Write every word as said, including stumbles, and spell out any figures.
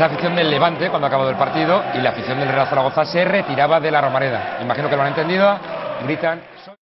la afición del Levante cuando ha acabado el partido y la afición del Real Zaragoza se retiraba de la Romareda. Imagino que lo han entendido, gritan...